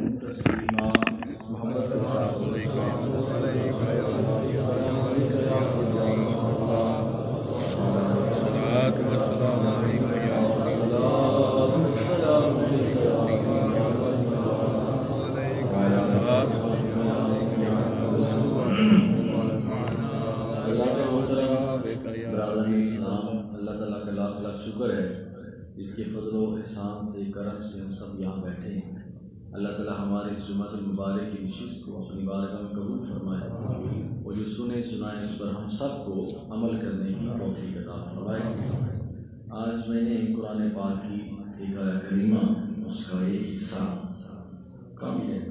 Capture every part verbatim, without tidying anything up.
وسلم تسلیما محمد اللہ تعالیٰ کا لاکھ لاکھ شکر ہے اس کے فضل و احسان سے کرم سے ہم سب یہاں بیٹھے ہیں۔ اللہ تعالیٰ ہماری اس جمعۃ المبارک کی نشست کو اپنی بارگاہ میں قبول فرمائے اور جو سنے سنائے اس پر ہم سب کو عمل کرنے کی توفیق عطا فرمائے۔ آج میں نے قرآن پاک کی ایک آیت کریمہ اس کا ایک حصہ کامل ہے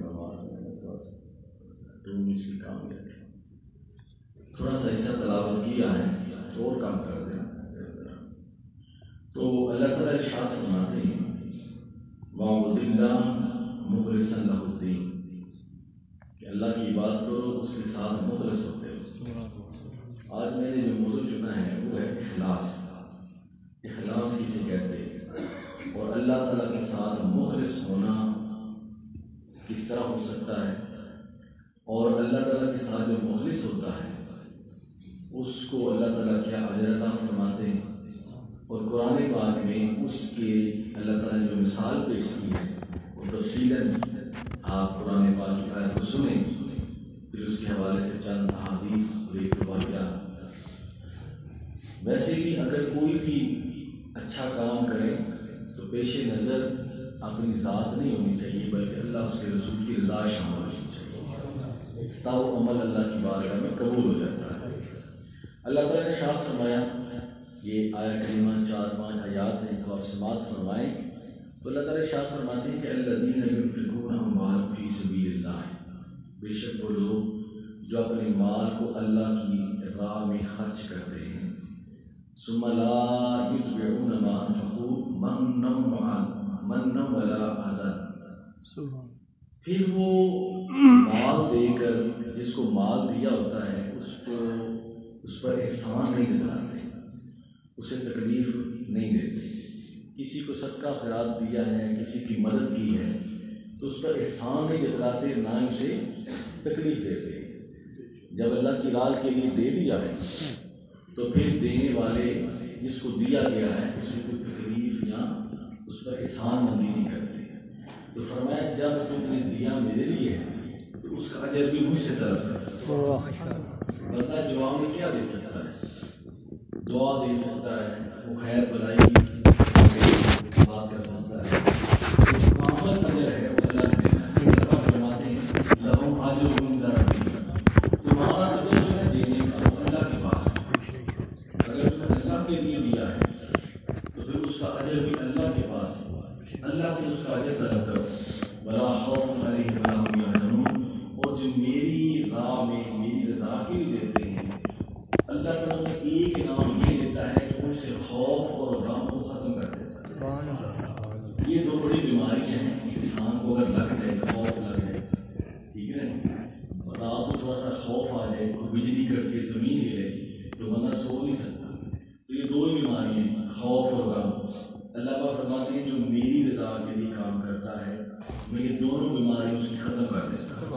اس کی کامل ہے تھوڑا سا حصہ تلاوت کیا ہے تو اور کام کر دیں۔ تو اللہ تعالیٰ ارشاد فرماتے ہیں وَاعْبُدِ اللَّهَ مُخْلِصًا لَهُ الدِّينَ کہ اللہ کی عبادت کرو اس کے ساتھ مخلص ہوتے ہو۔ آج میں نے جو موضوع چنا ہے وہ ہے اخلاص۔ اخلاص کسے کہتے ہیں اور اللہ تعالیٰ کے ساتھ مخلص ہونا کس طرح ہو سکتا ہے، اور اللہ تعالیٰ کے ساتھ جو مخلص ہوتا ہے اس کو اللہ تعالیٰ کیا اجر عطا فرماتے ہیں، اور قرآن پاک میں اس کے اللہ تعالیٰ نے جو مثال پیش کی ہے وہ تفصیلاً آپ قرآن پاک کی آیت کو سنیں، پھر اس کے حوالے سے چند احادیث اور ایک واقعہ۔ ویسے بھی اگر کوئی بھی اچھا کام کرے تو پیش نظر اپنی ذات نہیں ہونی چاہیے بلکہ اللہ اس کے رسول کی رضا شامل ہونی چاہیے، تب وہ عمل اللہ کی بارگاہ میں قبول ہو جاتا ہے۔ اللہ تعالیٰ نے ارشاد فرمایا، یہ آیت کریمہ چار پانچ آیات ہیں جو آپ سماعت فرمائیں، تو اللہ تعالیٰ ارشاد فرماتے ہیں کہ الذین ينفقون اموالهم فی سبیل اللہ، بے شک وہ لوگ جو اپنے مال کو اللہ کی راہ میں خرچ کرتے ہیں، ثم لا یتبعون ما انفقوا منا ولا اذى، پھر وہ مال دے کر جس کو مال دیا ہوتا ہے اس کو اس پر احسان نہیں جتلاتے، اسے تکلیف نہیں دیتے۔ کسی کو صدقہ خیرات دیا ہے، کسی کی مدد کی ہے تو اس پر احسان نہیں جتلاتے، نہ اسے تکلیف دیتے۔ جب اللہ کی راہ کے لیے دے دیا ہے تو پھر دینے والے جس کو دیا گیا ہے اسے کوئی تکلیف یا اس پر احسان مندی نہیں کرتے۔ تو فرمایا جب تم نے دیا میرے لیے ہے تو اس کا اجر بھی مجھ سے طلب کرو۔ بندہ جواب میں کیا دے سکتا ہے؟ دعا دے سکتا ہے، وہ خیر بلائی کی بات کر سکتا ہے، کامل اجر ہے وہ اللہ نے دینا ہے۔ اللہ فرماتے ہیں لہم اجرہم عند ربہم، تمہارا اجر جو ہے دینے کا اللہ کے پاس ہے۔ اگر تم نے اللہ کے لیے دیا ہے تو پھر اس کا اجر بھی اللہ کے پاس ہے، اللہ سے اس کا اجر طلب کرو۔ ولا خوف علیہم ولا هم يحزنون، اور جو میری راہ میں میری رضا کے لیے دیتے ہیں اللہ تعالیٰ نے ایک انعام یہ دیتا ہے کہ ان سے خوف اور غم کو ختم کر دیتا ہے۔ یہ دو بڑی بیماریاں ہیں انسان کو اگر لگ جائے، خوف لگ جائے، ٹھیک ہے نا، اور آپ کو تھوڑا سا خوف آ جائے، کوئی بجلی کٹ کے زمین ہلے تو بندہ سو نہیں سکتا۔ تو یہ دو بیماریاں ہیں، خوف اور غم۔ اللہ پاک فرماتے ہیں جو میری رضا کے لیے کام کرتا ہے میں یہ دونوں بیماریاں اس کی ختم کر دیتا ہوں،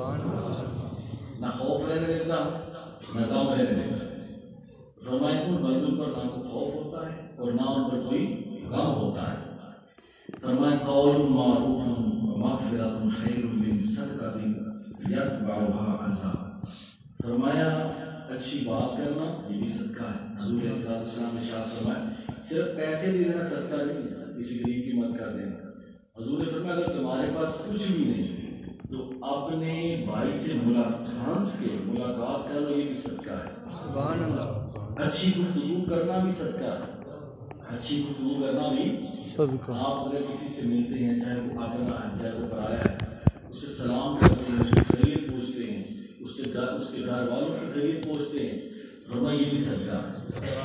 نہ خوف رہنے دیتا نہ غم رہنے دیتا۔ فرمائے ان بندوں پر نہ کوئی خوف ہوتا ہے اور نہ ان پر کوئی غم ہوتا ہے۔ فرمائے قول معروف ومغفرۃ خیر من صدقۃ یتبعها اذى، فرمایا اچھی بات کرنا یہ بھی صدقہ ہے۔ حضور علیہ السلام نے ارشاد فرمایا صرف پیسے دے دینا صدقہ نہیں، کسی غریب کی مدد کر دینا۔ حضور نے فرمایا اگر تمہارے پاس کچھ بھی نہیں تو اپنے بھائی سے ملاقات کے ملاقات کرنا یہ بھی صدقہ ہے۔ سبحان اللہ۔ اچھی گفتگو کرنا بھی صدقہ ہے، اچھی گفتگو کرنا بھی صدقہ۔ آپ اگر کسی سے ملتے ہیں چاہے وہ اپنا اچھا کو پرایا ہے، اس سے سلام کرتے ہیں، اس کی خیریت پوچھتے ہیں، اس سے اس کے گھر والوں کی خیریت پوچھتے ہیں، فرمایا یہ بھی صدقہ ہے۔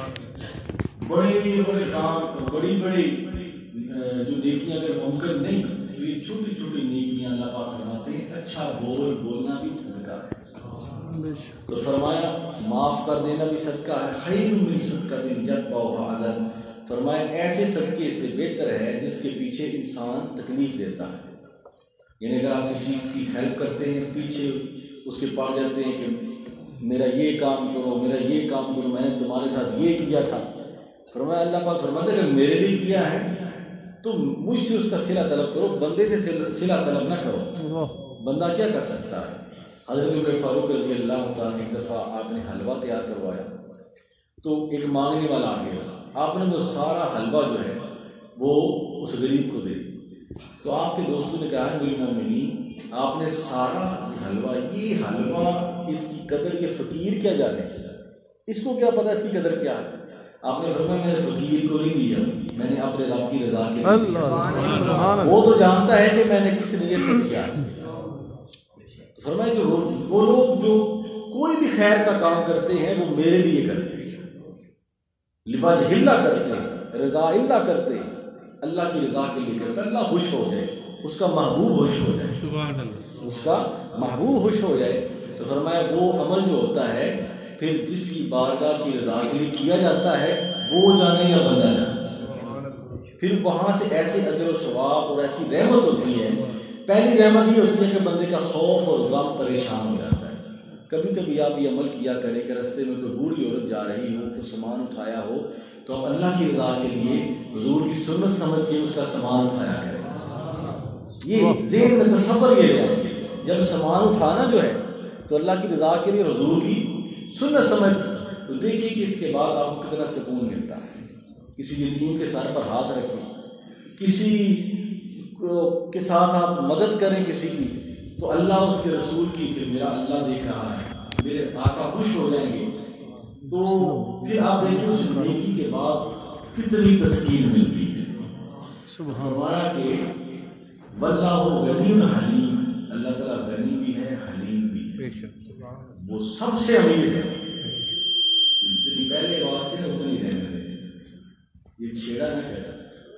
بڑے بڑے کام، بڑی بڑی جو نیکیاں اگر ممکن نہیں تو یہ چھوٹی چھوٹی نیکیاں اللہ پاک فرماتے ہیں اچھا بول بولنا بھی صدقہ ہے۔ تو فرمایا معاف کر دینا بھی صدقہ ہے، خیر من صدقۃ یتبعها اذى، فرمایا ایسے صدقے سے بہتر ہے جس کے پیچھے انسان تکلیف دیتا ہے۔ یعنی اگر آپ کسی کی ہیلپ کرتے ہیں پیچھے اس کے پڑ جاتے ہیں کہ میرا یہ کام کرو میرا یہ کام کرو میں نے تمہارے ساتھ یہ کیا تھا، فرمایا اللہ پاک فرماتے ہیں اگر میرے لیے کیا ہے تو مجھ سے اس کا صلہ طلب کرو، بندے سے صلہ طلب نہ کرو۔ بندہ کیا کر سکتا ہے؟ حضرت عمر فاروق رضی اللہ تعالیٰ ایک دفعہ آپ نے حلوہ تیار کروایا تو ایک مانگنے والا آ گیا، آپ نے وہ سارا حلوہ جو ہے وہ اس غریب کو دے دیا، تو آپ کے دوستوں نے کہا میری مومنین آپ نے سارا حلوہ، یہ حلوہ اس کی قدر یہ فقیر کیا جانے، اس کو کیا پتا اس کی قدر کیا ہے؟ آپ نے فرمایا میں نے فقیر کو نہیں دیا، میں نے اپنے رب کی رضا کے لیے دیا، وہ تو جانتا ہے کہ میں نے کس نیت سے دیا ہے۔ تو فرمایا کہ وہ لوگ جو کوئی بھی خیر کا کام کرتے ہیں وہ میرے لیے کرتے ہیں، لوجہ اللہ کرتے ہیں، رضا اللہ کرتے ہیں، اللہ کی رضا کے لیے کرتے ہیں، اللہ خوش ہو جائے، اس کا محبوب خوش ہو جائے، سبحان اللہ، اس کا محبوب خوش ہو جائے۔ تو فرمایا وہ عمل جو ہوتا ہے پھر جس کی بارگاہ کی رضا کے لیے کیا جاتا ہے وہ جانے یا بندہ جانے، پھر وہاں سے ایسے اجر و ثواب اور ایسی رحمت ہوتی ہے۔ پہلی رحمت یہ ہوتی ہے کہ بندے کا خوف اور غم پریشان ہو جاتا ہے۔ کبھی کبھی آپ یہ عمل کیا کریں کہ رستے میں کوئی بوڑھی عورت جا رہی ہو، کوئی سامان اٹھایا ہو تو آپ اللہ کی رضا کے لیے حضور کی سنت سمجھ کے اس کا سامان اٹھایا کریں، یہ ذہن میں تصور یہ ہے جب سامان اٹھانا جو ہے تو اللہ کی رضا کے لیے حضور کی سنت سمجھ تو دیکھیے کہ اس کے بعد آپ کو کتنا سکون ملتا ہے۔ کسی یتیم کے سر پر ہاتھ رکھیں، کسی کے ساتھ آپ مدد کریں کسی کی، تو اللہ اس کے رسول کی کہ میرا اللہ دیکھ رہا ہے، میرے آقا خوش ہو جائیں گے، تو پھر آپ دیکھیں اس نیکی کے بعد کتنی تسکین ملتی ہے۔ فرمایا کہ واللہ غنی حلیم، اللہ تعالیٰ غنی بھی ہے حلیم بھی ہے، وہ سب سے امیر ہے، جتنی پہلے بات سے اتنی رہنے دیں، یہ چھیڑا نہ چھیڑا،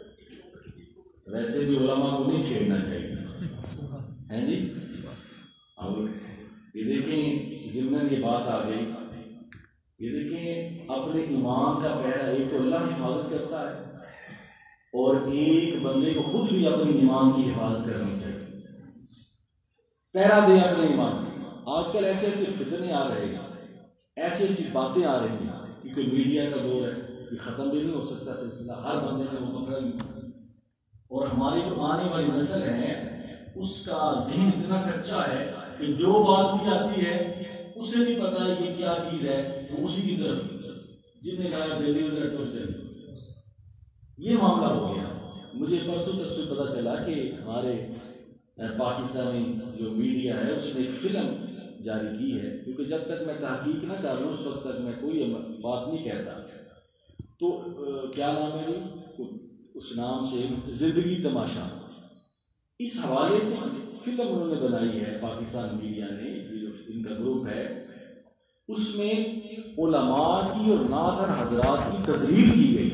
ویسے بھی علماء کو نہیں چھیڑنا چاہیے ہیں جی۔ اب یہ دیکھیں ضمن یہ بات آ گئی، یہ دیکھیں اپنے ایمان کا پہرا ایک تو اللہ حفاظت کرتا ہے اور ایک بندے کو خود بھی اپنے ایمان کی حفاظت کرنی چاہیے، پہرا دے اپنے ایمان۔ آج کل ایسے ایسے فتنے آ رہے ہیں، ایسی ایسی باتیں آ رہی ہیں، کیونکہ میڈیا کا دور ہے، یہ ختم بھی نہیں ہو سکتا سلسلہ، ہر بندے نے وہ پکڑا لی، اور ہماری جو آنے والی نسل ہے اس کا ذہن اتنا کچا ہے کہ جو بات بھی آتی ہے اسے نہیں پتا ہے کہ کیا چیز ہے، وہ اسی کی طرف جن نے کہا ڈیلی وزر ٹور چلے، یہ معاملہ ہو گیا۔ مجھے پرسوں تک سے پتا چلا کہ ہمارے پاکستانی جو میڈیا ہے اس نے ایک فلم جاری کی ہے، کیونکہ جب تک میں تحقیق نہ کر لوں اس وقت تک میں کوئی بات نہیں کہتا، تو کیا نام ہے اس نام سے زندگی تماشا، اس حوالے سے فلم انہوں نے بنائی ہے پاکستان میڈیا نے، ان کا گروپ ہے، اس میں علماء کی اور نادر حضرات کی تذلیل کی گئی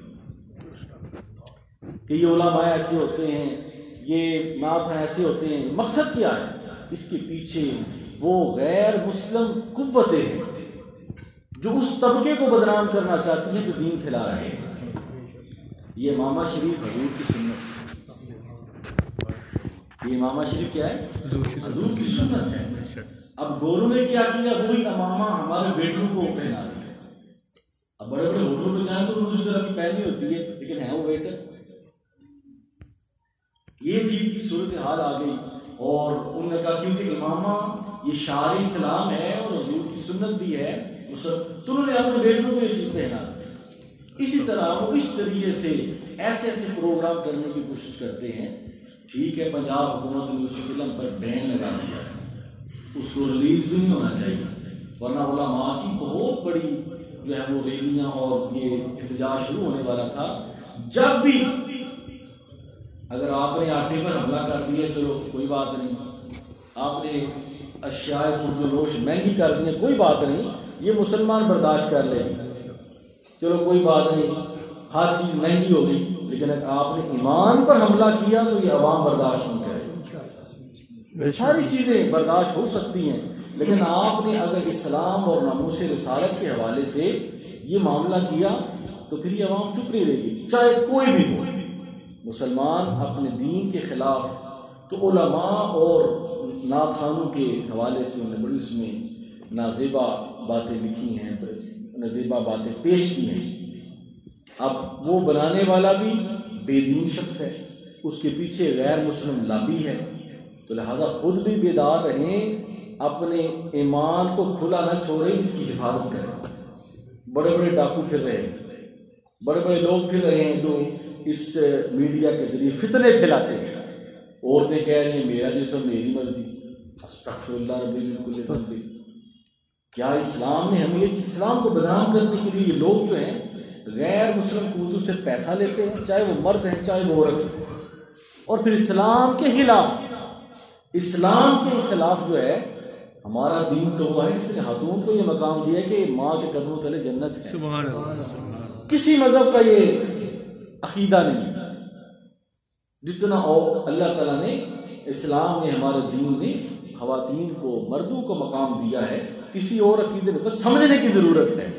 کہ یہ علماء ایسے ہوتے ہیں، یہ نادر ایسے ہوتے ہیں۔ مقصد کیا ہے اس کے پیچھے؟ وہ غیر مسلم قوتیں ہیں جو اس طبقے کو بدنام کرنا چاہتی ہیں جو دین پھیلا رہے ہیں۔ یہ امامہ شریف حضور کی سنت، یہ امامہ شریف کیا ہے؟ حضور کی سنت ہے۔ اب گوروں نے کیا کیا؟ وہی امامہ ہمارے بیٹوں کو پہنا دیا۔ اب بڑے بڑے ہوٹلوں میں جائیں تو اس طرح کی پہنی ہوتی ہے لیکن ہے وہ ویٹر۔ یہ چیز کی صورتحال آ گئی اور انہوں نے کہا کیونکہ امامہ یہ شعار اسلام ہے اور حضور کی سنت بھی ہے، تو انہوں نے اپنے بیٹوں کو یہ چیز پہنا دی۔ اسی طرح وہ اس طریقے سے ایسے ایسے پروگرام کرنے کی کوشش کرتے ہیں۔ ٹھیک ہے پنجاب حکومت نے اس فلم پر بین لگا دیا ہے، اس کو ریلیز بھی نہیں ہونا چاہیے، ورنہ علماء کی بہت بڑی جو ہے وہ ریلیاں اور یہ احتجاج شروع ہونے والا تھا۔ جب بھی اگر آپ نے آٹے پر حملہ کر دیا چلو کوئی بات نہیں، آپ نے اشیاء خردلوش مہنگی کر دی کوئی بات نہیں، یہ مسلمان برداشت کر لیں، چلو کوئی بات نہیں، ہر چیز مہنگی ہوگی، لیکن اگر آپ نے ایمان پر حملہ کیا تو یہ عوام برداشت نہیں کرے۔ ساری چیزیں برداشت ہو سکتی ہیں لیکن آپ نے اگر اسلام اور ناموس رسالت کے حوالے سے یہ معاملہ کیا تو پھر یہ عوام چپ نہیں رہے گی، چاہے کوئی بھی ہو۔ مسلمان اپنے دین کے خلاف تو علماء اور نعت خوانوں کے حوالے سے انہوں نے بڑی اس میں نازیبا باتیں لکھی ہیں، نازیبا باتیں پیش کی ہیں. اب وہ بنانے والا بھی بے دین شخص ہے، اس کے پیچھے غیر مسلم لابی ہے، تو لہذا خود بھی بیدار رہیں، اپنے ایمان کو کھلا نہ چھوڑیں، اس کی حفاظت کریں. بڑے بڑے ڈاکو پھر رہے ہیں، بڑے بڑے لوگ پھر رہے ہیں جو اس میڈیا کے ذریعے فتنے پھیلاتے ہیں. عورتیں کہہ رہی ہیں میرا جسم میری مرضی، استغفر اللہ ربی من کل ذنب. کیا اسلام نے ہمیں، اسلام کو بدنام کرنے کے لیے یہ لوگ جو ہیں غیر مسلم قوتوں سے پیسہ لیتے ہیں، چاہے وہ مرد ہیں چاہے وہ عورت ہیں، اور پھر اسلام کے خلاف اسلام کے خلاف جو ہے. ہمارا دین تو وہ ہے جس نے خاتون کو یہ مقام دیا کہ ماں کے قدموں تلے جنت ہے. سبحان اللہ. کسی مذہب کا یہ عقیدہ نہیں ہے جتنا اور اللہ تعالیٰ نے، اسلام نے، ہمارے دین نے خواتین کو، مردوں کو مقام دیا ہے. کسی اور عقیدے نے بس سمجھنے کی ضرورت ہے.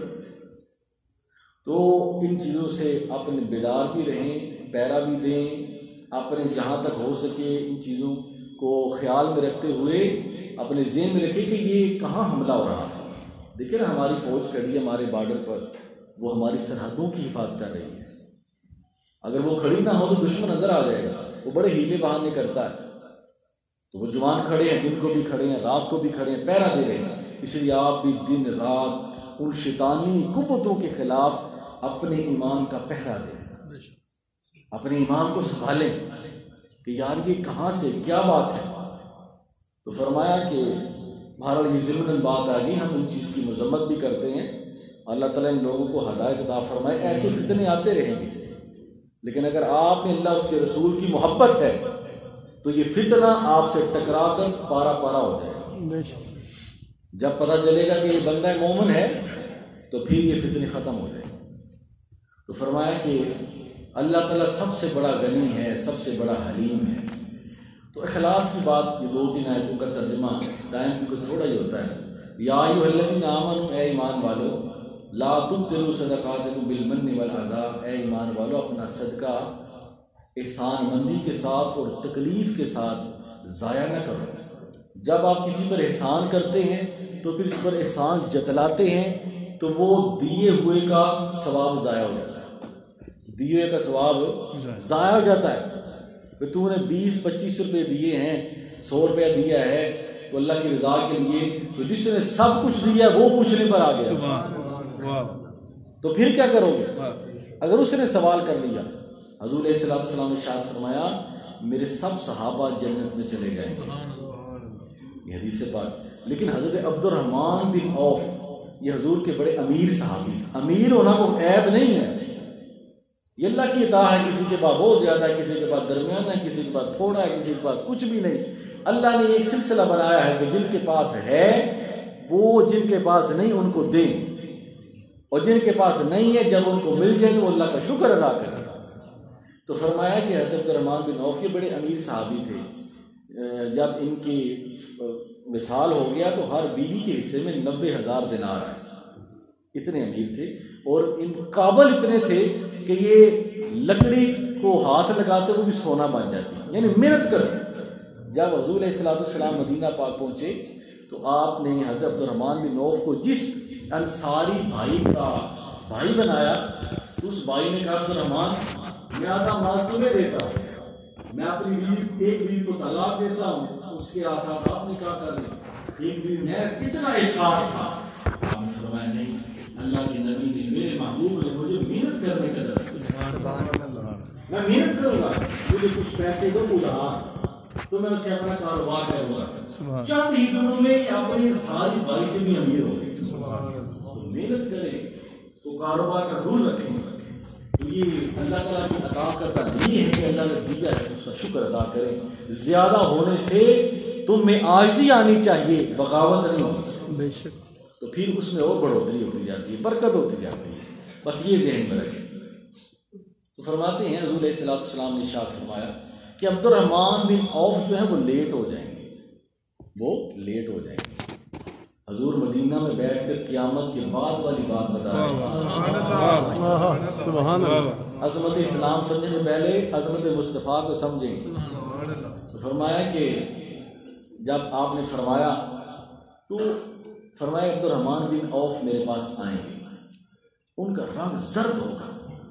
تو ان چیزوں سے اپنے بیدار بھی رہیں، پیرا بھی دیں، اپنے جہاں تک ہو سکے ان چیزوں کو خیال میں رکھتے ہوئے اپنے ذہن میں رکھیں کہ یہ کہاں حملہ ہو رہا ہے. دیکھیں نا ہماری فوج کھڑی ہے ہمارے بارڈر پر، وہ ہماری سرحدوں کی حفاظت کر رہی ہے. اگر وہ کھڑی نہ ہو تو دشمن اندر آ جائے گا. وہ بڑے ہیلے بہانے کرتا ہے، تو وہ جوان کھڑے ہیں، دن کو بھی کھڑے ہیں، رات کو بھی کھڑے ہیں، پہرا دے رہے ہیں. اس لیے آپ بھی دن رات ان شیطانی قوتوں کے خلاف اپنے ایمان کا پہرا دیں، اپنے ایمان کو سنبھالیں کہ یار یہ کہاں سے کیا بات ہے. تو فرمایا کہ بہرحال یہ ضمن بات آ گئی، ہم ان چیز کی مذمت بھی کرتے ہیں. اللہ تعالیٰ ان لوگوں کو ہدایت عطا فرمائے. ایسے فتنے آتے رہیں گے، لیکن اگر آپ میں اللہ اس کے رسول کی محبت ہے تو یہ فتنہ آپ سے ٹکرا کر پارا پارا ہو جائے گا. جب پتہ چلے گا کہ یہ بندہ مومن ہے تو پھر یہ فتنے ختم ہو جائے گا. تو فرمایا کہ اللہ تعالیٰ سب سے بڑا غنی ہے، سب سے بڑا حلیم ہے. تو اخلاص کی بات، یہ دو تین آیتوں کا ترجمہ ٹائم چونکہ تھوڑا ہی ہوتا ہے. یا ایھا الذین آمنوا، اے ایمان والو، لا تبطلوا صدقاتکم بالمن والعذا، اے ایمان والو اپنا صدقہ احسان مندی کے ساتھ اور تکلیف کے ساتھ ضائع نہ کرو. جب آپ کسی پر احسان کرتے ہیں تو پھر اس پر احسان جتلاتے ہیں تو وہ دیے ہوئے کا ثواب ضائع ہو جاتا ہے. دیے ہوئے کا ثواب ضائع ہو جاتا ہے. کہ تو نے بیس پچیس روپے دیے ہیں، سو روپیہ دیا ہے تو اللہ کی رضا کے لیے، تو جس نے سب کچھ دیا وہ پوچھنے پر آ گیا تو پھر کیا کرو گے؟ اگر اس نے سوال کر لیا. حضور علیہ الصلوۃ والسلام نے ارشاد فرمایا میرے سب صحابہ جنت میں چلے گئے، یہ حدیث پاک. لیکن حضرت عبد الرحمن بن عوف یہ حضور کے بڑے امیر صحابی، امیر ہونا کوئی عیب نہیں ہے، یہ اللہ کی عطا ہے. کسی کے پاس بہت زیادہ ہے، کسی کے پاس درمیانہ ہے، کسی کے پاس تھوڑا ہے، کسی کے پاس کچھ بھی نہیں. اللہ نے ایک سلسلہ بنایا ہے کہ جن کے پاس ہے وہ جن کے پاس نہیں ان کو دیں، اور جن کے پاس نہیں ہے جب ان کو مل جائے تو وہ اللہ کا شکر ادا کریں. تو فرمایا کہ حضرت عبد الرحمن بن عوف کے بڑے امیر صحابی تھے. جب ان کی وصال ہو گیا تو ہر بیوی کے حصے میں نبے ہزار دینار آئے. اتنے امیر تھے اور ان قابل اتنے تھے کہ یہ لکڑی کو ہاتھ لگاتے وہ بھی سونا بن جاتی، یعنی محنت کرتے. جب حضور علیہ الصلوۃ والسلام مدینہ پاک پہنچے تو آپ نے حضرت عبد الرحمن بن عوف کو جس انصاری بھائی کا بھائی بنایا تو اس بھائی نے کہا عبد الرحمن میں آدھا مال تمہیں دیتا ہوں، میں اپنی بیوی ایک بیوی کو طلاق دیتا ہوں، اس کے آسان آپ نکاح کر لیں، ایک بیوی میں کتنا احسان تھا. آپ نے فرمایا نہیں، اللہ کے نبی نے، میرے محبوب نے مجھے محنت کرنے کا درس دیا، میں محنت کروں گا، مجھے کچھ پیسے دو ادھار تو میں اسے اپنا کاروبار کروں گا. چند ہی دنوں میں اپنے ساری بھائی سے بھی امیر ہو گئے. تو محنت کریں تو کاروبار کا رول رکھیں. تو یہ اللہ تعالیٰ کی عطا کرتا نہیں ہے کہ اللہ نے دیا ہے اس کا شکر ادا کریں. زیادہ ہونے سے تم میں عاجزی آنی چاہیے، بغاوت نہیں ہونی. بے شک. تو پھر اس میں اور بڑھوتری ہوتی جاتی ہے، برکت ہوتی جاتی ہے. بس یہ ذہن میں رکھیں. تو فرماتے ہیں حضور علیہ الصلوۃ والسلام نے ارشاد فرمایا کہ عبد الرحمن بن عوف جو ہیں وہ لیٹ ہو جائیں گے، وہ لیٹ ہو جائیں گے. حضور مدینہ میں بیٹھ کر قیامت کے بعد والی بات بتا رہے ہیں. عظمت اسلام سمجھنے پہلے عظمت مصطفیٰ کو سمجھیں. تو فرمایا کہ جب آپ نے فرمایا تو فرمایا عبد الرحمن بن عوف میرے پاس آئیں گے، ان کا رنگ زرد ہوگا،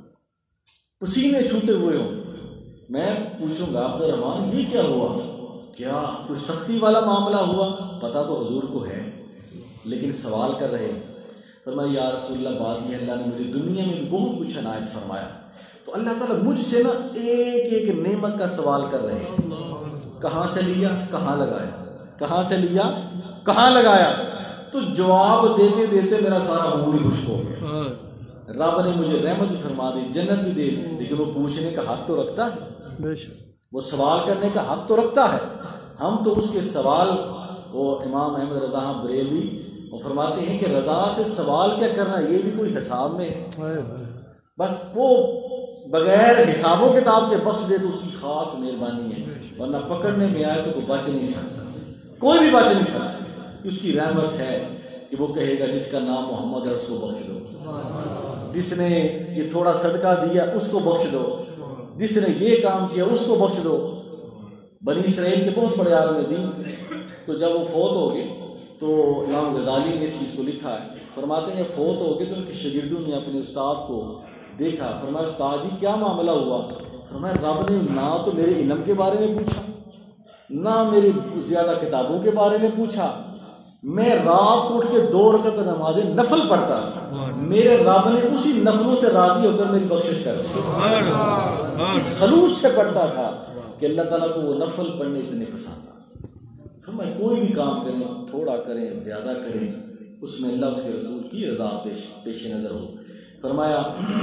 پسینے چھوٹے ہوئے ہوں، میں پوچھوں گا عبد الرحمن یہ کیا ہوا، کیا کوئی سختی والا معاملہ ہوا؟ پتہ تو حضور کو ہے لیکن سوال کر رہے ہیں۔ فرمایا یا رسول اللہ بات یہ اللہ نے مجھے دنیا میں بہت کچھ عنایت فرمایا، تو اللہ تعالیٰ مجھ سے نا ایک ایک نعمت کا سوال کر رہے ہیں، کہاں سے لیا کہاں لگایا، کہاں سے لیا کہاں لگایا، تو جواب دیتے دیتے میرا سارا منہ ہی خشک ہو گیا۔ رب نے مجھے رحمت بھی فرما دی، جنت بھی دے، لیکن وہ پوچھنے کا حق تو رکھتا ہے، وہ سوال کرنے کا حق تو رکھتا ہے۔ ہم تو اس کے سوال، وہ امام احمد رضا بریلوی وہ فرماتے ہیں کہ رضا سے سوال کیا کرنا، یہ بھی کوئی حساب میں ہے، بس وہ بغیر حساب و کتاب کے بخش دے تو اس کی خاص مہربانی ہے، ورنہ پکڑنے میں آئے تو کوئی بچ نہیں سکتا، کوئی بھی بچ نہیں سکتا۔ اس کی رحمت ہے کہ وہ کہے گا جس کا نام محمد ہے اس کو بخش دو، جس نے یہ تھوڑا صدقہ دیا اس کو بخش دو، جس نے یہ کام کیا اس کو بخش دو۔ بنی اسرائیل کے بہت بڑے عالم دین تھے، تو جب وہ فوت ہو گئے تو امام غزالی نے اس چیز کو لکھا ہے، فرماتے ہیں فوت ہو گئے تو ان کے شاگردوں نے اپنے استاد کو دیکھا، فرمایا استاد جی کیا معاملہ ہوا؟ فرمایا رب نے نہ تو میرے علم کے بارے میں پوچھا، نہ میری زیادہ کتابوں کے بارے میں پوچھا، میں رات کو اٹھ کے دو رکعت نماز نفل پڑھتا تھا، میرے رب نے اسی نفلوں سے راضی ہو کر میری بخشش کر دی، اس خلوص سے پڑھتا تھا کہ اللہ تعالیٰ کو وہ نفل پڑھنے اتنے پسند آ۔ فرمایا کوئی بھی کام کریں، تھوڑا کریں زیادہ کریں، اس میں اللہ اس کے رسول کی رضا پیش پیش نظر ہو۔ فرمایا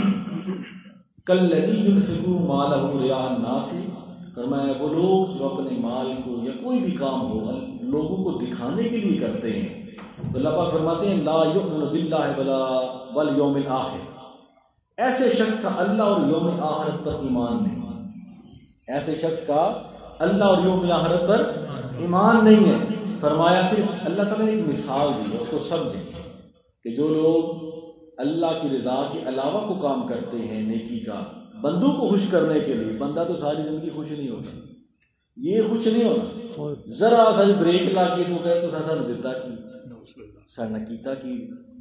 کالذی ينفق مالہ رئاء الناس، فرمایا وہ لوگ جو اپنے مال کو یا کوئی بھی کام ہو لوگوں کو دکھانے کے لیے کرتے ہیں، تو اللہ پاک فرماتے ہیں لا یؤمن باللہ ولا والیوم الآخر، ایسے شخص کا اللہ اور یوم آخرت پر ایمان نہیں، ایسے شخص کا اللہ اور یوم آخرت پر ایمان نہیں ہے۔ فرمایا پھر اللہ تعالیٰ نے ایک مثال دی، اس کو سمجھیں کہ جو لوگ اللہ کی رضا کے علاوہ کو کام کرتے ہیں نیکی کا، بندوں کو خوش کرنے کے لیے، بندہ تو ساری زندگی خوش نہیں ہوتا، یہ خوش نہیں ہونا، ذرا سا بریک لا کے تو کہے تو سا نہ دیتا کہ سا نہ کیتا کہ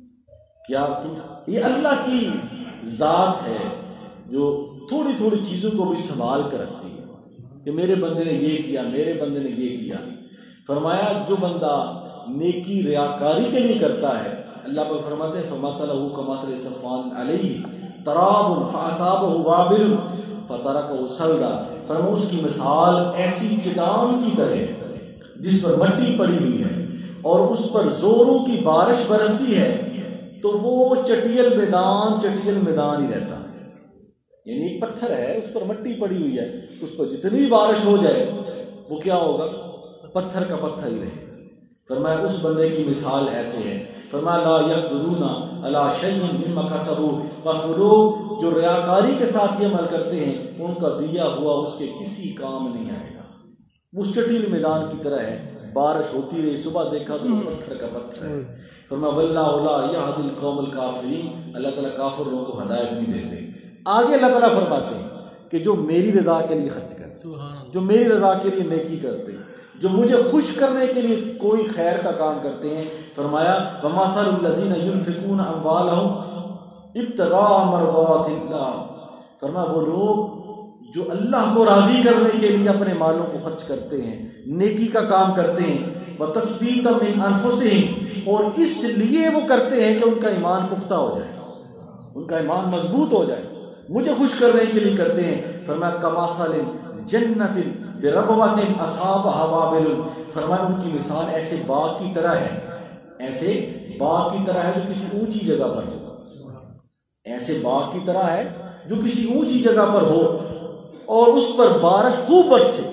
کیا تم، یہ اللہ کی ذات ہے جو تھوڑی تھوڑی چیزوں کو بھی سنبھال کر رکھتی ہے کہ میرے بندے نے یہ کیا، میرے بندے نے یہ کیا۔ فرمایا جو بندہ نیکی ریاکاری کے لیے کرتا ہے، اللہ پر فرماتے ہیں فَمَثَلُهُ كَمَثَلِ صَفْوَانٍ عَلَيْهِ تَرَابٌ فَأَصَابَهُ وَابِلٌ فَتَرَكَهُ صَلْدًا، فرمایا اس کی مثال ایسی چٹان کی طرح ہے جس پر مٹی پڑی ہوئی ہے اور اس پر زوروں کی بارش برستی ہے تو وہ چٹیل میدان چٹیل میدان ہی رہتا ہے، یعنی ایک پتھر ہے اس پر مٹی پڑی ہوئی ہے، اس پر جتنی بارش ہو جائے وہ کیا ہوگا، پتھر کا پتھر ہی رہے گا۔ فرمایا اس بندے کی مثال ایسے ہے، فرمایا لا یقدرون علی شیء مما کسبوا، بس وہ لوگ جو ریاکاری کے ساتھ یہ عمل کرتے ہیں ان کا دیا ہوا اس کے کسی کام نہیں آئے گا، وہ چٹیل میدان کی طرح ہے، بارش ہوتی رہی صبح دیکھا تو پتھر کا پتھر ہے۔ فرمایا واللہ لا یہدی القوم الکافرین، اللہ تعالیٰ کافر لوگوں کو ہدایت نہیں دیتے۔ آگے اللہ تعالیٰ فرماتے ہیں کہ جو میری رضا کے لیے خرچ کرتے، جو میری رضا کے لیے نیکی کرتے، جو مجھے خوش کرنے کے لیے کوئی خیر کا کام کرتے ہیں، فرمایا وَمَثَلُ الَّذِينَ يُنْفِقُونَ أَمْوَالَهُمْ ابْتِغَاءَ مَرْضَاتِ اللَّهِ، فرمایا وہ لوگ جو اللہ کو راضی کرنے کے لیے اپنے مالوں کو خرچ کرتے ہیں، نیکی کا کام کرتے ہیں، وَتَثْبِيتًا مِنْ أَنفُسِهِمْ، اور اس لیے وہ کرتے ہیں کہ ان کا ایمان پختہ ہو جائے، ان کا ایمان مضبوط ہو جائے، مجھے خوش کرنے کے لیے کرتے ہیں۔ فرمایا کمثل جنت بربوۃ اصابها وابل، فرمایا ان کی مثال ایسے باغ کی طرح ہے، ایسے باغ کی طرح ہے جو کسی اونچی جگہ پر ہو، ایسے باغ کی طرح ہے جو کسی اونچی جگہ پر ہو اور اس پر بارش خوب برسے،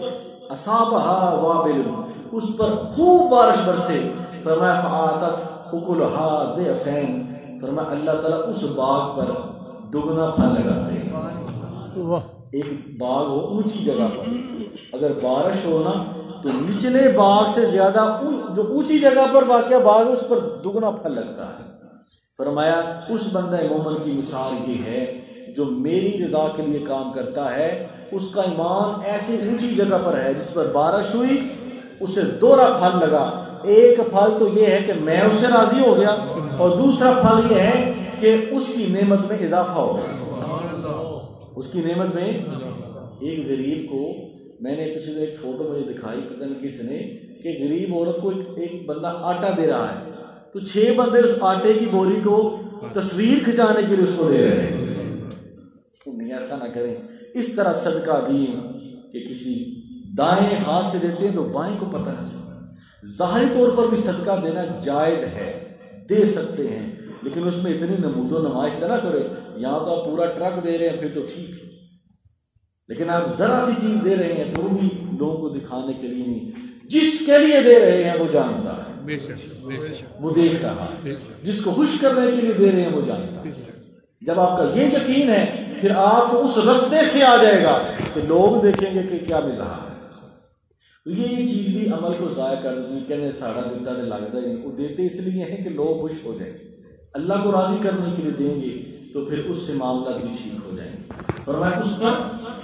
اصابها وابل، اس پر خوب بارش برسے، فرمایا فآتت اکلها ضعفین، فرمایا اللہ تعالیٰ اس باغ پر دگنا پھل لگاتے ہیں۔ ایک باغ ہو اونچی جگہ پر، اگر بارش ہو نا تو نچلے باغ سے زیادہ جو اونچی جگہ پر واقع باغ ہے اس پر دگنا پھل لگتا ہے۔ فرمایا اس بندہ مومن کی مثال یہ ہے جو میری رضا کے لیے کام کرتا ہے اس کا ایمان ایسی اونچی جگہ پر ہے جس پر بارش ہوئی اسے دوہرا پھل لگا. ایک پھل تو یہ ہے کہ میں اس سے راضی ہو گیا, اور دوسرا پھل یہ ہے کہ اس کی نعمت میں اضافہ ہو گیا. اس کی نعمت میں ایک غریب کو میں نے پچھلے ایک فوٹو مجھے دکھائی, پتہ نہیں کس نے, کہ غریب عورت کو ایک بندہ آٹا دے رہا ہے تو چھ بندے اس آٹے کی بوری کو تصویر کھنچانے کے لیے اس کو دے رہے ہیں. نہیں, ایسا نہ کریں. اس طرح صدقہ دیں کہ کسی دائیں ہاتھ سے دیتے ہیں تو بائیں کو پتہ نہ چلتا. ظاہری طور پر بھی صدقہ دینا جائز ہے, دے سکتے ہیں, لیکن اس میں اتنی نمود و نمائش نہ کرے. یہاں تو آپ پورا ٹرک دے رہے ہیں پھر تو ٹھیک ہے, لیکن آپ ذرا سی چیز دے رہے ہیں تو وہ بھی لوگوں کو دکھانے کے لیے نہیں. جس کے لیے دے رہے ہیں وہ جانتا ہے, وہ دیکھ رہا ہے. جس کو خوش کرنے کے لیے دے رہے ہیں وہ جانتا ہے. جب آپ کا یہ یقین ہے پھر آپ کو اس رستے سے آ جائے گا کہ لوگ دیکھیں گے کہ کیا مل رہا ہے. تو یہ یہ چیز بھی عمل کو ضائع کر دیتی. کہنے ساڑھا دیتا ہے لگتا ہے, وہ دیتے اس لیے ہیں کہ لوگ خوش ہو جائیں. اللہ کو راضی کرنے کے لیے دیں گے تو پھر اس سے معاملات بھی ٹھیک ہو جائیں گے. فرمایا اس پر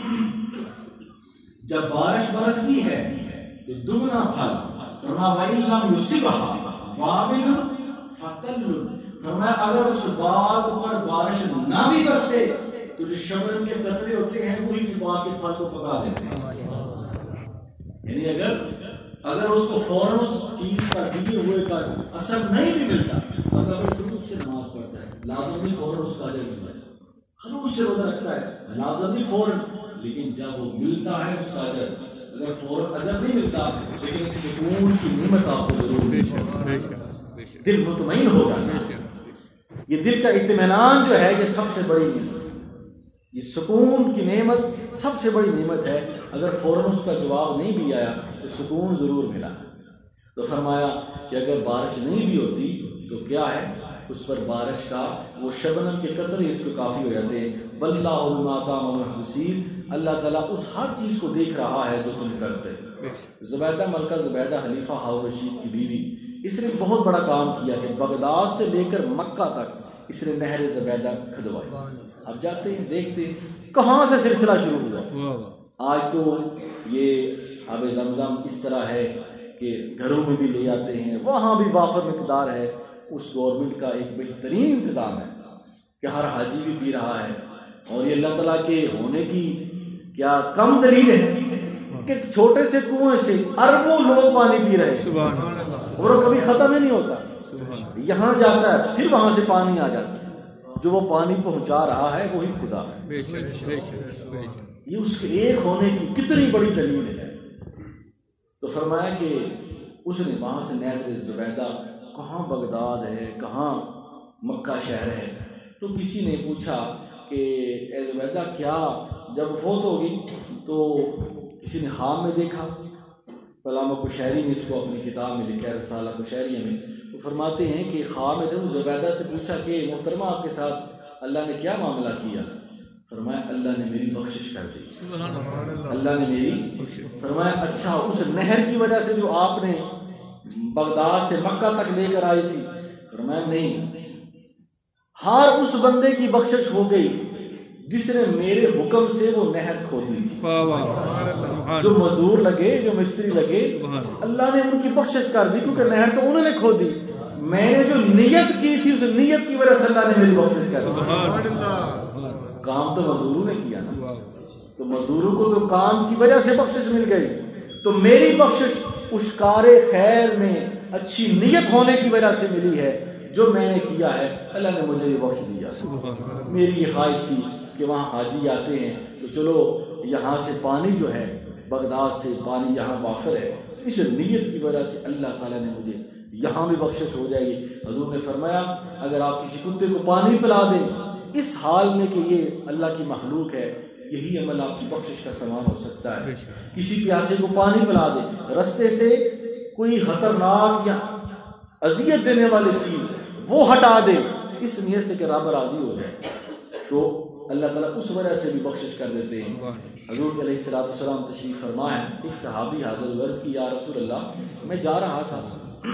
جب بارش برستی ہے تو دگنا پھل. فرمایا وَإِن لَّمْ يُصِبْهَا وَابِلٌ فَتَلٌّ. فرمایا اگر اس باغ پر بارش نہ بھی برسے تو جو شبنم کے قطرے ہوتے ہیں وہی اس باغ کے پھل کو پکا دیتے ہیں. یعنی اگر اگر اس کو فوراً اس چیز کا دیے ہوئے کا اثر نہیں بھی ملتا, مگر خلوص سے نماز پڑھتا ہے, لازم نہیں فوراً اس کا اجر ملتا ہے. خلوص سے روزہ رکھتا ہے, لازم نہیں فوراً, لیکن جب وہ ملتا ہے اس کا اجر, اگر فوراً اجر نہیں ملتا لیکن ایک سکون کی نعمت آپ کو ضرور ملتی, دل مطمئن ہو جاتا ہے. یہ دل کا اطمینان جو ہے یہ سب سے بڑی نعمت, یہ سکون کی نعمت سب سے بڑی نعمت ہے. اگر فوراً اس کا جواب نہیں بھی آیا تو سکون ضرور ملا. تو فرمایا کہ اگر بارش نہیں بھی ہوتی تو کیا ہے, اس پر بارش کا وہ شبنم کے قطرے اس کو کافی ہو جاتے ہیں. واللہ بما تعملون بصیر. اللہ تعالیٰ اس ہر چیز کو دیکھ رہا ہے جو تم کرتے. زبیدہ ملکہ زبیدہ حلیفہ ہارون رشید کی بیوی, اس نے بہت بڑا کام کیا کہ بغداد سے لے کر مکہ تک اس نے نہر زبیدہ کھدوائی. اب جاتے ہیں دیکھتے ہیں کہاں سے سلسلہ شروع ہوا. آج تو یہ آب زمزم اس طرح ہے کہ گھروں میں بھی لے آتے ہیں, وہاں بھی وافر مقدار ہے. اس گورنمنٹ کا ایک بہترین انتظام ہے کہ ہر حاجی بھی پی رہا ہے, اور یہ اللہ تعالیٰ کے ہونے کی کیا کم دلیل ہے کہ چھوٹے سے کنویں سے اربوں لوگ پانی پی رہے ہیں, اور وہ کبھی ختم ہی نہیں ہوتا. یہاں جاتا ہے پھر وہاں سے پانی آ جاتا ہے. جو وہ پانی پہنچا رہا ہے وہی خدا ہے. یہ اس کے ایک ہونے کی کتنی بڑی دلیل ہے. تو فرمایا کہ اس نے وہاں سے نہر زبیدہ, کہاں بغداد ہے کہاں مکہ شہر ہے, تو کسی نے پوچھا کہ اے زبیدہ کیا جب فوت ہوگی تو کسی نے خواب میں دیکھا. علامہ کشیری نے اس کو اپنی کتاب میں لکھا ہے رسالہ کشیریہ میں. وہ فرماتے ہیں کہ خواب میں جب زبیدہ سے پوچھا کہ محترمہ آپ کے ساتھ اللہ نے کیا معاملہ کیا, فرمایا اللہ نے میری بخشش کر دی, اللہ نے میری. فرمایا اچھا اس نہر کی وجہ سے جو آپ نے بغداد سے مکہ تک لے کر آئی تھی, فرمایا نہیں, ہر اس بندے کی بخشش ہو گئی جس نے میرے حکم سے وہ نہر کھودی تھی. جو مزدور لگے, جو مستری لگے, اللہ نے ان کی بخشش کر دی کیونکہ نہر تو انہوں نے کھودی. میں نے جو نیت کی تھی اس نیت کی وجہ سے اللہ نے میری بخشش کر دی. کام تو مزدوروں نے کیا نا, تو مزدوروں کو تو کام کی وجہ سے بخشش مل گئی. تو میری بخشش اس کار خیر میں اچھی نیت ہونے کی وجہ سے ملی ہے. جو میں نے کیا ہے اللہ نے مجھے یہ بخش دیا. میری یہ خواہش تھی کہ وہاں حاجی آتے ہیں تو چلو یہاں سے پانی جو ہے بغداد سے پانی یہاں وافر ہے, اس نیت کی وجہ سے اللہ تعالیٰ نے مجھے یہاں بھی بخشش ہو جائے گی. حضور نے فرمایا اگر آپ کسی کتے کو پانی پلا دیں اس حال میں کہ یہ اللہ کی مخلوق ہے, یہی عمل آپ کی بخشش کا سامان ہو سکتا ہے. کسی پیاسے کو پانی پلا دیں, رستے سے کوئی خطرناک یا اذیت دینے والی چیز وہ ہٹا دے اس نیت سے کہ رب راضی ہو جائے, تو اللہ تعالیٰ اس وجہ سے بھی بخشش کر دیتے ہیں. حضور علیہ الصلوۃ والسلام تشریف فرما ہے, ایک صحابی حاضر ہوئے, عرض کی یا رسول اللہ میں جا رہا تھا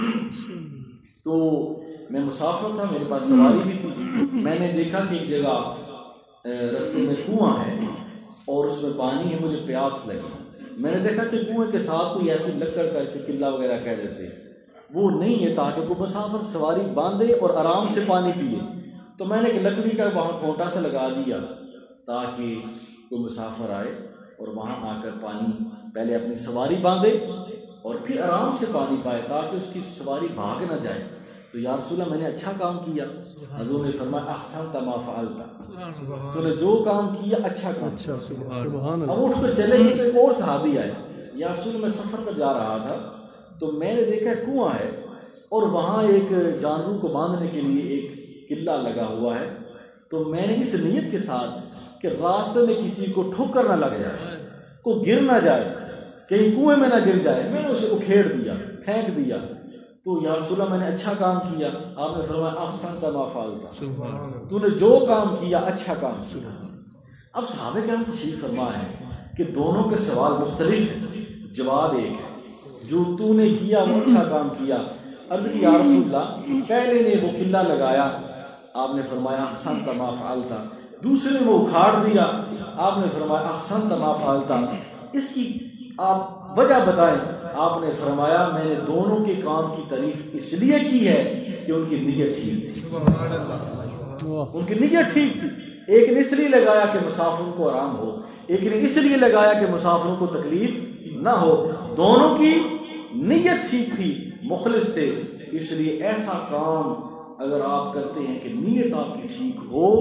تو میں مسافر تھا, میرے پاس سواری بھی تھی, میں نے دیکھا کہ ایک جگہ رستے میں کنواں ہے اور اس میں پانی ہے, مجھے پیاس لگی. میں نے دیکھا کہ کنویں کے ساتھ کوئی ایسی لکڑ کا ایسے قلعہ وغیرہ کہہ دیتے وہ نہیں ہے تاکہ کوئی مسافر سواری باندھے اور آرام سے پانی پیے. تو میں نے ایک لکڑی کا وہاں کھوٹا سا لگا دیا تاکہ کوئی مسافر آئے اور وہاں آ کر پانی پہلے اپنی سواری باندھے اور پھر آرام سے پانی پائے تاکہ اس کی سواری بھاگ نہ جائے. تو یا رسول اللہ میں نے اچھا کام کیا. حضور نے فرمایا احسنت ما فعلت, تو نے جو کام کیا اچھا کام. سبحان اللہ. اب اٹھ کر چلے گئے تو ایک اور صحابی آئے. یا رسول اللہ میں سفر پر جا رہا تھا تو میں نے دیکھا کنواں ہے اور وہاں ایک جانوروں کو باندھنے کے لیے ایک قلعہ لگا ہوا ہے. تو میں نے اس نیت کے ساتھ کہ راستے میں کسی کو ٹھوکر نہ لگ جائے, کو گر نہ جائے, کہیں کنویں میں نہ گر جائے, میں نے اسے اکھیڑ دیا, پھینک دیا. تو یا رسول اللہ میں نے اچھا کام کیا. آپ نے فرمایا احسنت ما فعلت, تو نے جو کام کیا اچھا کام کیا. اب صحابہ کرام تشریف فرما ہے کہ دونوں کے سوال مختلف ہیں, جواب ایک ہے. جو تو نے کیا وہ اچھا کام کیا. عرض کی یا رسول اللہ پہلے نے وہ قلعہ لگایا, آپ نے فرمایا احسنت ما فعلت. دوسرے نے وہ اکھاڑ دیا, آپ نے فرمایا احسنت ما فعلت. اس کی آپ وجہ بتائیں. آپ نے فرمایا میں نے دونوں کے کام کی تعریف اس لیے کی ہے کہ ان کی نیت ٹھیک تھی. ان کی نیت ٹھیک تھی. ایک نے اس لیے لگایا کہ مسافروں کو آرام ہو, ایک نے اس لیے لگایا کہ مسافروں کو تکلیف نہ ہو. دونوں کی نیت ٹھیک تھی, مخلص تھے. اس لیے ایسا کام اگر آپ کرتے ہیں کہ نیت آپ کی ٹھیک ہو,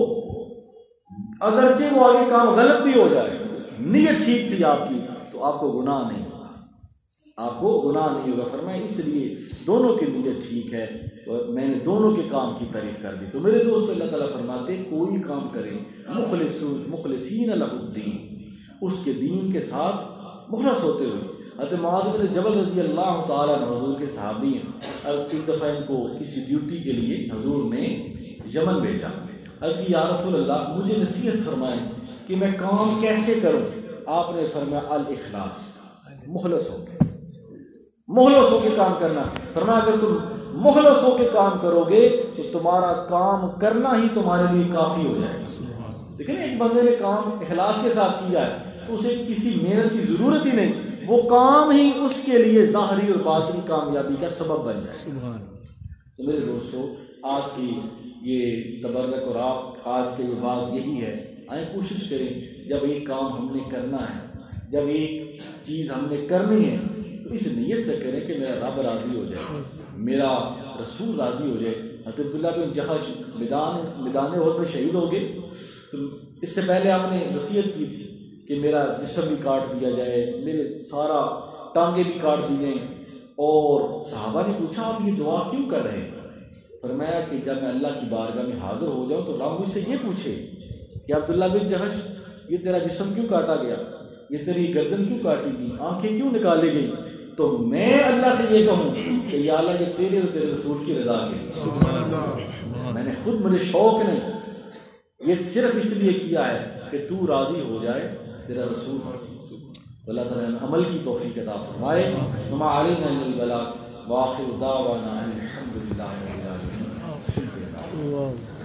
اگرچہ وہ آگے کام غلط بھی ہو جائے, نیت ٹھیک تھی آپ کی, تو آپ کو گناہ نہیں ہوگا, آپ کو گناہ نہیں ہوگا. فرمایا اس لیے دونوں کی نیت ٹھیک ہے تو میں نے دونوں کے کام کی تعریف کر دی. تو میرے دوست اللہ تعالیٰ فرماتے کوئی کام کرے مخلص مخلصین لہ الدین, اس کے دین کے ساتھ مخلص ہوتے ہوئے. حضرت معاذ بن جبل رضی اللہ تعالیٰ عنہ حضور کے صحابی ہیں. ایک دفعہ ان کو کسی ڈیوٹی کے لیے حضور نے یمن بھیجا. حضرت یا رسول اللہ مجھے نصیحت فرمائیں کہ میں کام کیسے کروں. آپ نے فرمایا الاخلاص, مخلص ہو کے, مخلص ہو کے کام کرنا. فرمایا اگر تم مخلص ہو کے کام کرو گے تو تمہارا کام کرنا ہی تمہارے لیے کافی ہو جائے گا. لیکن ایک بندے نے کام اخلاص کے ساتھ کیا ہے تو اسے کسی محنت کی ضرورت ہی نہیں, وہ کام ہی اس کے لیے ظاہری اور باطنی کامیابی کا سبب بن جائے. تو میرے دوستو آج کی یہ تبرک اور آپ آج کے یہ باز یہی ہے, آئیں کوشش کریں جب ایک کام ہم نے کرنا ہے, جب ایک چیز ہم نے کرنی ہے تو اس نیت سے کریں کہ میرا رب راضی ہو جائے, میرا رسول راضی ہو جائے. حضرت عبداللہ بن جہش میدان میدان احد میں شہید ہو گئے. تو اس سے پہلے آپ نے وصیت کی تھی کہ میرا جسم بھی کاٹ دیا جائے, میرے سارا ٹانگیں بھی کاٹ دی جائیں. اور صحابہ نے پوچھا آپ یہ دعا کیوں کر رہے ہیں؟ فرمایا کہ جب میں اللہ کی بارگاہ میں حاضر ہو جاؤں تو رب مجھ سے یہ پوچھے کہ عبداللہ بن جہش یہ تیرا جسم کیوں کاٹا گیا, یہ تیری گردن کیوں کاٹی گئی, آنکھیں کیوں نکالی گئی, تو میں اللہ سے یہ کہوں کہ یا اللہ یہ تیرے اور تیرے رسول کی رضا کے لیے. سبحان اللہ. میں نے خود مجھے شوق نہیں, یہ صرف اس لیے کیا ہے کہ تو راضی ہو جائے, تیرا رسول راضی. تو اللہ تعالیٰ عمل کی توفیق عطا فرمائے. وما علینا الا البلاغ وآخر دعوانا الحمد للہ رب العالمین.